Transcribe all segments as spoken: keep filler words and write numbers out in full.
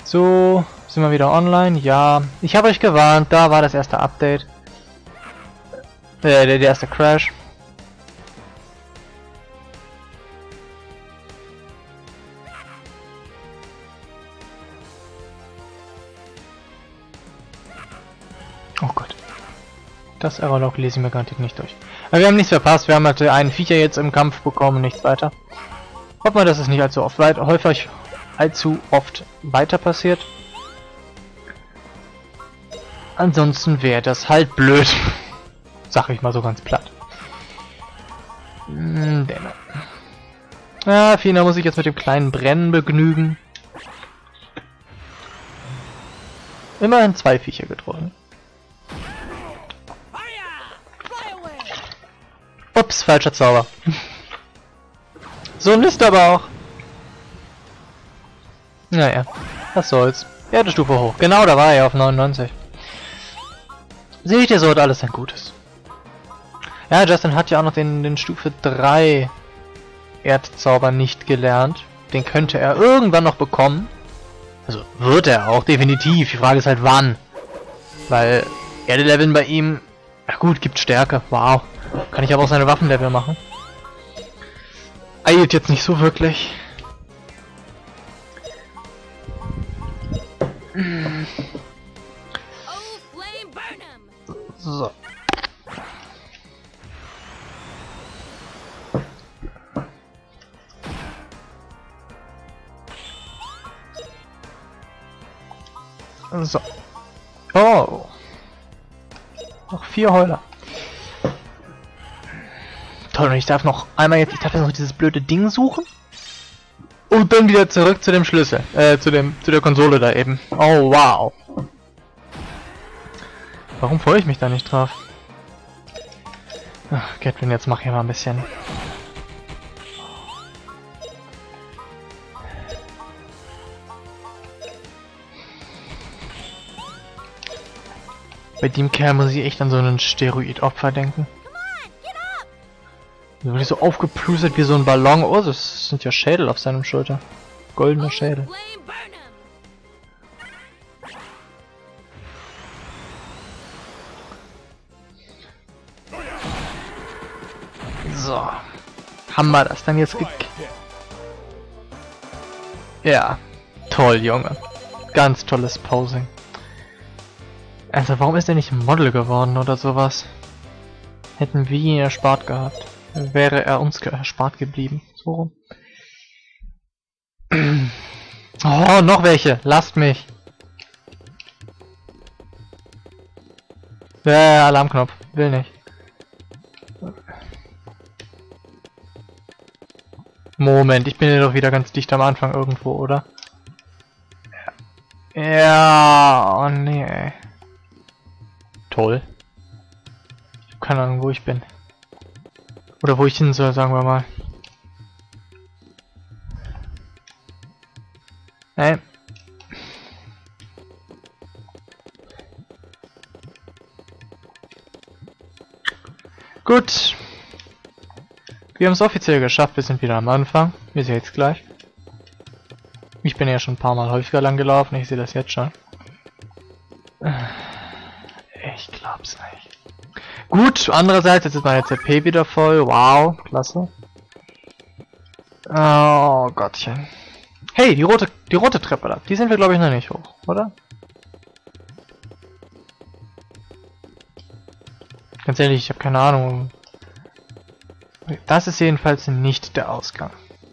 So, sind wir wieder online? Ja. Ich habe euch gewarnt, da war das erste Update. Äh, der, der erste Crash. Oh Gott. Das Errorlog lese ich mir garantiert nicht durch. Aber wir haben nichts verpasst. Wir haben halt einen Viecher jetzt im Kampf bekommen, nichts weiter. Hoffen wir, dass es nicht allzu oft weit, häufig allzu oft weiter passiert. Ansonsten wäre das halt blöd. Sag ich mal so ganz platt. Hm, Dämme. Ja, Fina muss ich jetzt mit dem kleinen Brennen begnügen. Immerhin zwei Viecher getroffen. Ups, falscher Zauber. So ein Mist aber auch. Naja, was soll's. Erde Stufe hoch. Genau, da war er auf neunundneunzig. Seht ihr, so hat alles ein Gutes. Ja, Justin hat ja auch noch den, den Stufe drei Erdzauber nicht gelernt. Den könnte er irgendwann noch bekommen. Also wird er auch, definitiv. Die Frage ist halt wann. Weil Erde-Leveln bei ihm, na gut, gibt Stärke. Wow. Kann ich aber auch seine Waffenlevel machen. Eilt jetzt nicht so wirklich. So. So. Oh. Noch vier Heuler. Toll, und ich darf noch einmal jetzt, ich darf jetzt noch dieses blöde Ding suchen. Und dann wieder zurück zu dem Schlüssel. Äh, zu dem, zu der Konsole da eben. Oh, wow. Warum freue ich mich da nicht drauf? Ach, Gatlin, jetzt mach hier mal ein bisschen. Bei dem Kerl muss ich echt an so einen Steroid-Opfer denken. So wirklich so aufgeplustert wie so ein Ballon. Oh, das sind ja Schädel auf seinem Schulter. Goldener Schädel. So. Haben wir das dann jetzt gekriegt? Ja. Toll, Junge. Ganz tolles Posing. Also, warum ist er nicht Model geworden oder sowas? Hätten wir ihn erspart gehabt. Wäre er uns erspart geblieben. So rum. Oh, noch welche. Lasst mich. Ja, ja, Alarmknopf. Will nicht. Moment, ich bin ja doch wieder ganz dicht am Anfang irgendwo, oder? Ja, oh nee, ey. Toll. Ich hab keine Ahnung, wo ich bin. Oder wo ich hin soll, sagen wir mal. Nein. Gut. Wir haben es offiziell geschafft, wir sind wieder am Anfang. Wir sehen jetzt gleich. Ich bin ja schon ein paar Mal häufiger lang gelaufen, ich sehe das jetzt schon. Ich glaub's nicht. Gut, andererseits, jetzt ist meine C P wieder voll. Wow, klasse. Oh Gottchen. Hey, die rote, die rote Treppe da. Die sind wir, glaube ich, noch nicht hoch, oder? Ganz ehrlich, ich habe keine Ahnung. Das ist jedenfalls nicht der Ausgang.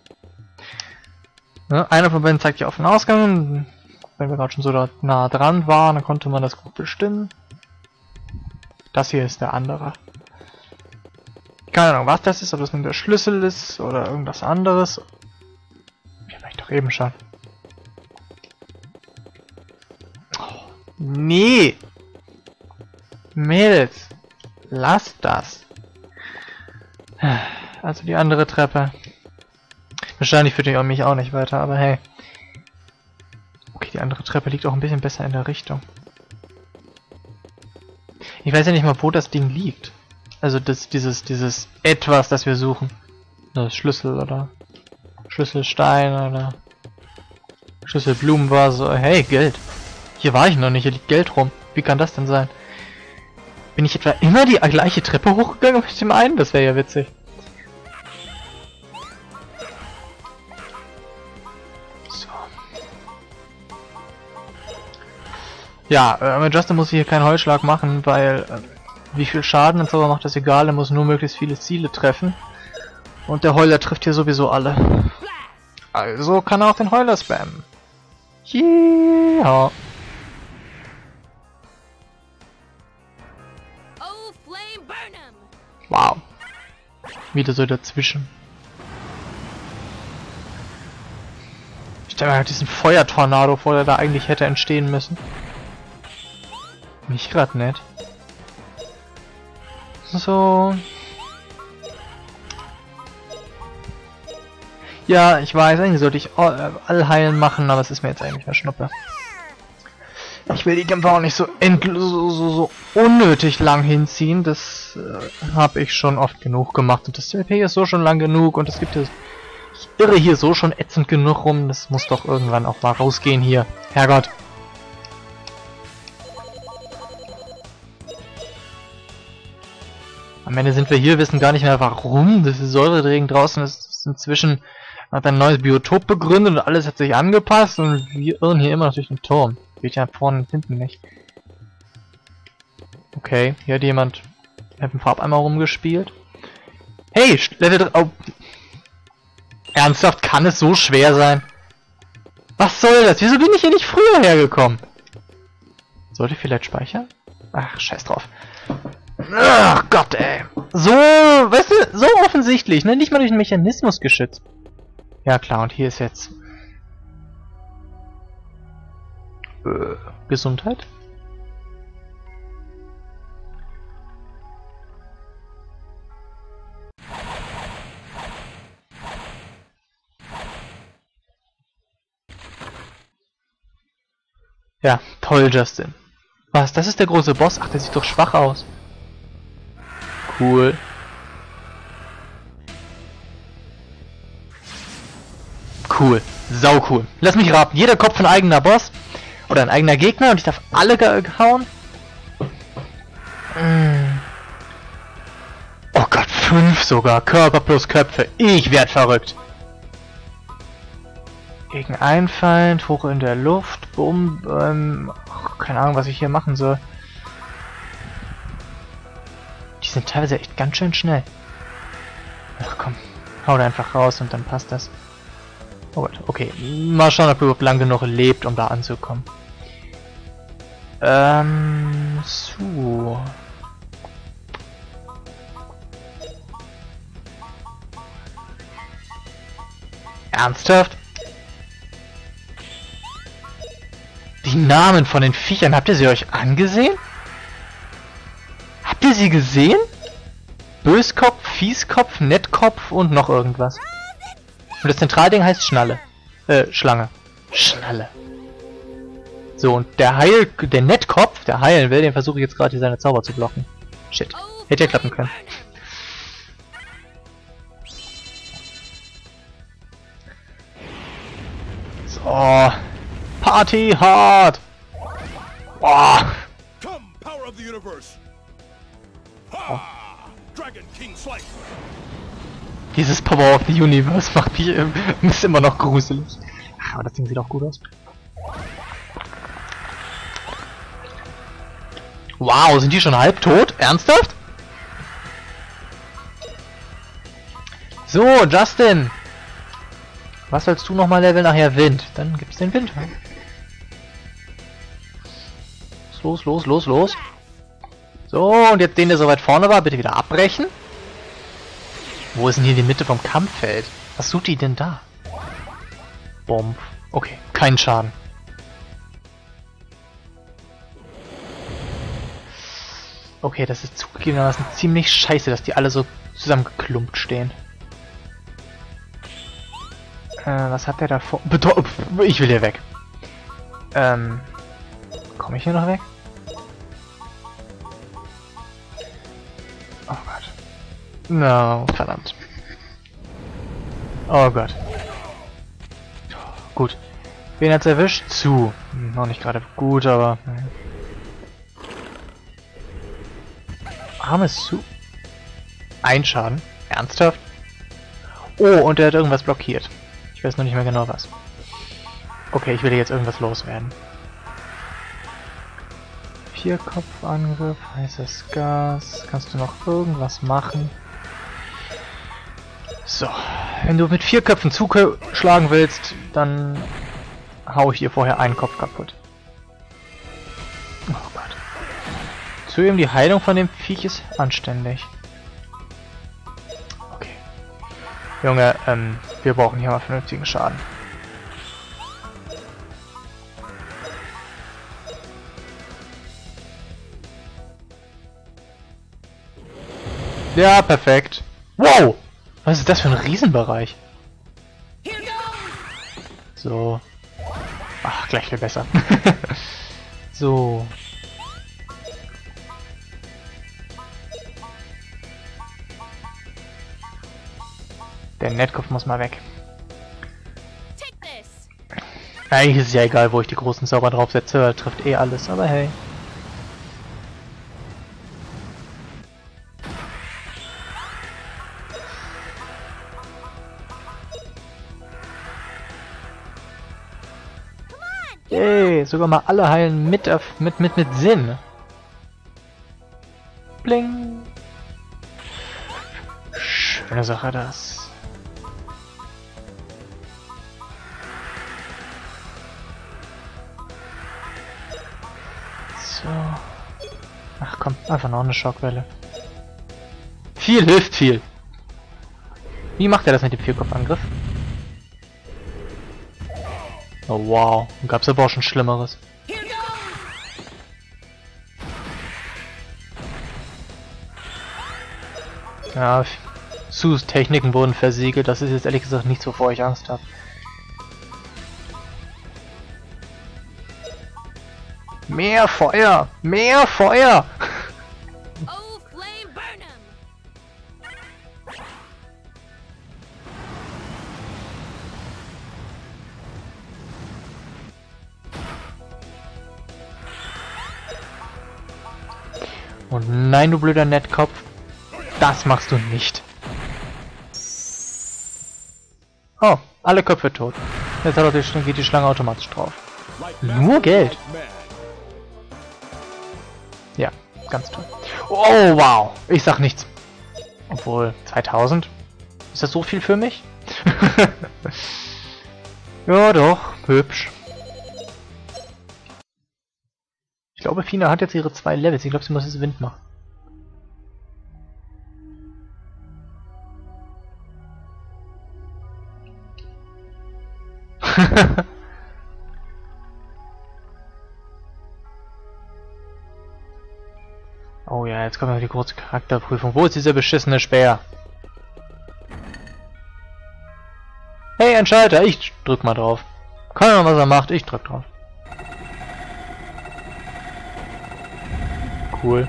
Ne? Einer von beiden zeigt ja auf den Ausgang. Wenn wir gerade schon so da nah dran waren, dann konnte man das gut bestimmen. Das hier ist der andere. Keine Ahnung, was das ist, ob das nun der Schlüssel ist oder irgendwas anderes. Ich hab ich doch eben schon. Oh, nee! Mädels! Lasst das! Also die andere Treppe. Wahrscheinlich führt ihr mich auch nicht weiter, aber hey. Okay, die andere Treppe liegt auch ein bisschen besser in der Richtung. Ich weiß ja nicht mal, wo das Ding liegt. Also das, dieses, dieses Etwas, das wir suchen. Das Schlüssel oder Schlüsselstein oder Schüssel Blumenvase. Hey, Geld. Hier war ich noch nicht, hier liegt Geld rum. Wie kann das denn sein? Bin ich etwa immer die gleiche Treppe hochgegangen mit dem einen? Das wäre ja witzig. So. Ja, äh, Justin muss hier keinen Heulschlag machen, weil äh, wie viel Schaden und so macht das egal, er muss nur möglichst viele Ziele treffen. Und der Heuler trifft hier sowieso alle. Also kann er auch den Heuler spammen. Ja. Wow. Wieder so dazwischen. Ich stelle mir halt diesen Feuertornado vor, der da eigentlich hätte entstehen müssen. Mich grad nicht. So. Ja, ich weiß, eigentlich sollte ich Allheilen machen, aber es ist mir jetzt eigentlich mehr Schnuppe. Ich will die Kämpfe auch nicht so endlos, so, so, so unnötig lang hinziehen. Das äh, habe ich schon oft genug gemacht. Und das C P ist so schon lang genug. Und es gibt es. Ich irre hier so schon ätzend genug rum. Das muss doch irgendwann auch mal rausgehen hier. Herrgott. Am Ende sind wir hier, wissen gar nicht mehr warum. Das Säuredregen draußen ist inzwischen, hat ein neues Biotop begründet und alles hat sich angepasst. Und wir irren hier immer noch durch den Turm. Geht ja vorne und hinten nicht. Okay, hier hat jemand mit dem Farbeimer rumgespielt. Hey, Level drei. Oh. Ernsthaft, kann es so schwer sein? Was soll das? Wieso bin ich hier nicht früher hergekommen? Sollte ich vielleicht speichern? Ach, scheiß drauf. Ach Gott, ey. So, weißt du, so offensichtlich, ne? Nicht mal durch den Mechanismus geschützt. Ja klar, und hier ist jetzt... Äh, Gesundheit? Ja, toll, Justin. Was, das ist der große Boss? Ach, der sieht doch schwach aus. Cool. Cool. Sau cool. Lass mich raten. Jeder Kopf ein eigener Boss. Oder ein eigener Gegner. Und ich darf alle hauen. Mm. Oh Gott, fünf sogar. Körper plus Köpfe. Ich werd verrückt. Gegen einen Feind. Hoch in der Luft. Bumm. Ähm, ach, keine Ahnung, was ich hier machen soll. Die sind teilweise echt ganz schön schnell. Ach komm. Hau da einfach raus und dann passt das. Oh Gott, okay. Mal schauen, ob er überhaupt lang genug lebt, um da anzukommen. Ähm, so. Ernsthaft? Die Namen von den Viechern, habt ihr sie euch angesehen? Habt ihr sie gesehen? Böskopf, Fieskopf, Nettkopf und noch irgendwas. Und das Zentralding heißt Schnalle. Äh, Schlange. Schnalle. So, und der Heil... Der Nettkopf, der heilen will, den versuche ich jetzt gerade hier seine Zauber zu blocken. Shit. Hätte ja klappen können. So. Party hard! Boah. Oh. Dieses Power of the Universe macht mich äh, ist immer noch gruselig. Ach, aber das Ding sieht auch gut aus. Wow, sind die schon halb tot? Ernsthaft? So, Justin! Was sollst du nochmal leveln? Nachher Wind. Dann gibt's den Wind. Los, los, los, los. So, und jetzt den, der so weit vorne war, bitte wieder abbrechen. Wo ist denn hier die Mitte vom Kampffeld? Was tut die denn da? Bomb. Okay, kein Schaden. Okay, das ist zugegebenermaßen ziemlich scheiße, dass die alle so zusammengeklumpt stehen. Äh, was hat der da vor? Beto ich will hier weg. Ähm, komme ich hier noch weg? Oh Gott. No, verdammt. Oh Gott. Gut. Wen hat's erwischt? Zu. Hm, noch nicht gerade gut, aber... Naja. Armes Zu. Ein Schaden. Ernsthaft? Oh, und er hat irgendwas blockiert. Ich weiß noch nicht mehr genau was. Okay, ich will jetzt irgendwas loswerden. Vierkopfangriff, heißes Gas. Kannst du noch irgendwas machen? So, wenn du mit vier Köpfen zuschlagen willst, dann hau ich dir vorher einen Kopf kaputt. Oh Gott. Zudem die Heilung von dem Viech ist anständig. Okay. Junge, ähm, wir brauchen hier mal vernünftigen Schaden. Ja, perfekt. Wow! Was ist das für ein Riesenbereich? So. Ach, gleich viel besser. So. Der Netkopf muss mal weg. Eigentlich ist es ja egal, wo ich die großen Zauber draufsetze, weil trifft eh alles, aber hey. Yay, sogar mal alle heilen mit, mit, mit, mit Sinn. Bling. Schöne Sache das. So. Ach komm, einfach noch eine Schockwelle. Viel hilft viel. Wie macht er das mit dem Vierkopfangriff? Oh wow, gab's aber auch schon Schlimmeres. Ja, Sus Techniken wurden versiegelt, das ist jetzt ehrlich gesagt nichts, wovor ich Angst habe. Mehr Feuer! Mehr Feuer! Und nein, du blöder Nettkopf, das machst du nicht. Oh, alle Köpfe tot. Jetzt hat die, geht die Schlange automatisch drauf. Nur Geld. Ja, ganz toll. Oh, wow. Ich sag nichts. Obwohl, zweitausend? Ist das so viel für mich? Ja, doch. Hübsch. Ich glaube, Fina hat jetzt ihre zwei Levels. Ich glaube, sie muss jetzt Wind machen. Oh ja, jetzt kommt noch die große Charakterprüfung. Wo ist dieser beschissene Speer? Hey, ein Schalter. Ich drück mal drauf. Keine Ahnung, was er macht. Ich drück drauf. Cool.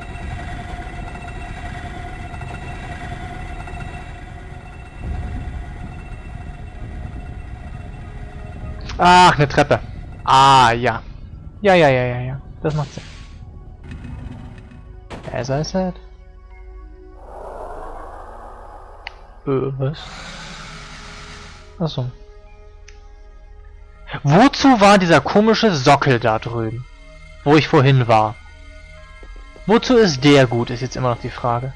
Ach, eine Treppe. Ah, ja. Ja, ja, ja, ja, ja. Das macht Sinn. As I said. Äh, was? Achso. Wozu war dieser komische Sockel da drüben? Wo ich vorhin war? Wozu ist der gut, ist jetzt immer noch die Frage.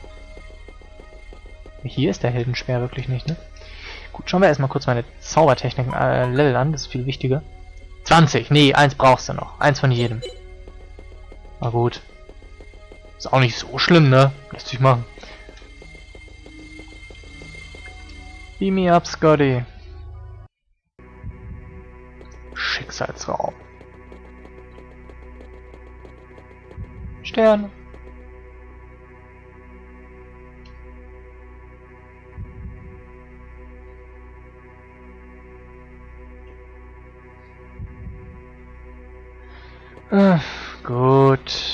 Hier ist der Heldenspeer wirklich nicht, ne? Gut, schauen wir erstmal kurz meine Zaubertechniken äh, Level an, das ist viel wichtiger. zwanzig, nee, eins brauchst du noch. Eins von jedem. Na gut. Ist auch nicht so schlimm, ne? Lässt sich machen. Beam me up, Scotty. Schicksalsraum. Stern. Äh, gut.